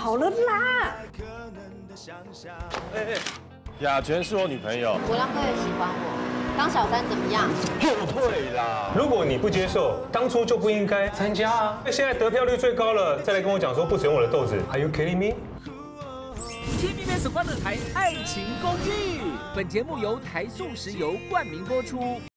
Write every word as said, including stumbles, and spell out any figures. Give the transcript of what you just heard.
好了啦。 哎哎，雅泉是我女朋友， 国良哥也喜欢我，当小三怎么样？ 后退啦。 如果你不接受，当初就不应该参加啊！那现在得票率最高了，再来跟我讲说不使用我的豆子 ，Are you kidding me？ T V B S 欢乐台《爱情公寓》，本节目由台塑石油冠名播出。